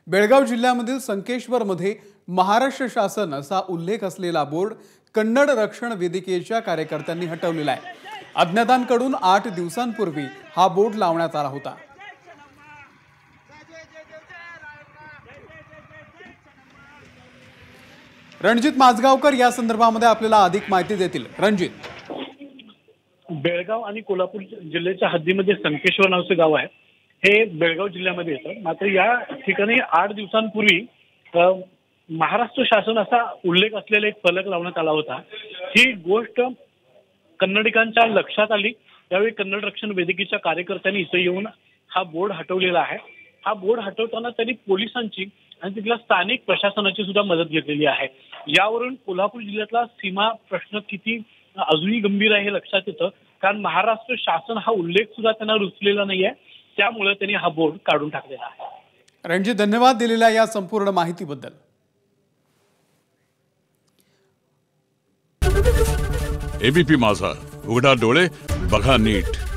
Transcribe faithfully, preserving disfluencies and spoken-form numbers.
बेळगाव जिल्ह्यामधील संकेश्वरमध्ये महाराष्ट्र शासन असा उल्लेख असलेला बोर्ड कन्नड रक्षण वेदिकेच्या कार्यकर्त्यांनी हटवलेला आहे। अज्ञातांकडून आठ दिवसांपूर्वी हा बोर्ड लावण्यात आला होता। रणजित माझगावकर या संदर्भामध्ये आपल्याला अधिक माहिती देतील। रणजित, बेळगाव आणि कोल्हापूर जिल्ह्याच्या हद्दीमध्ये संकेश्वर नावाचे गाव आहे। हे बेळगाव जिल्ह्यामध्ये येतं। मात्र या ठिकाणी आठ दिवसांपूर्वी महाराष्ट्र शासन असा उल्लेख असलेला एक फलक लावण्यात आला होता। ही गोष्ट कन्नडिकांच्या लक्षात आली। त्यावेळी कन्नड रक्षण वेदिकेच्या कार्यकर्त्यांनी इथे येऊन हा बोर्ड हटवलेला आहे। हा बोर्ड हटवताना त्यांनी पोलिसांची आणि तिथल्या स्थानिक प्रशासनाची सुद्धा मदत घेतलेली आहे। यावरून कोल्हापूर जिल्ह्यातला सीमा प्रश्न किती अजूनही गंभीर आहे हे लक्षात येतं, कारण महाराष्ट्र शासन हा उल्लेख सुद्धा त्यांना रुचलेला नाहीये। त्यामुळे त्यांनी हा बोर्ड काढून टाकलेला आहे। रणजित, धन्यवाद दिलेल्या या संपूर्ण माहितीबद्दल। एबीपी माझा, उघडा डोळे बघा नीट।